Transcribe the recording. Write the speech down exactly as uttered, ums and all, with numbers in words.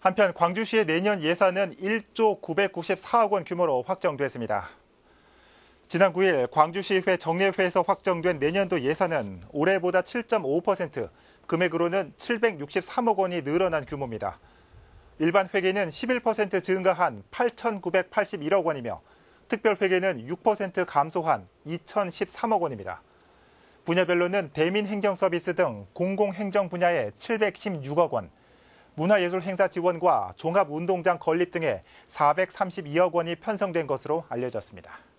한편 광주시의 내년 예산은 일조 구백구십사억 원 규모로 확정됐습니다. 지난 구일 광주시의회 정례회에서 확정된 내년도 예산은 올해보다 칠 점 오 퍼센트, 금액으로는 칠백육십삼억 원이 늘어난 규모입니다. 일반 회계는 십일 퍼센트 증가한 팔천구백팔십일억 원이며 특별 회계는 육 퍼센트 감소한 이천십삼억 원입니다. 분야별로는 대민행정 서비스 등 공공행정 분야에 칠백십육억 원, 문화예술 행사 지원과 종합운동장 건립 등에 사백삼십이억 원이 편성된 것으로 알려졌습니다.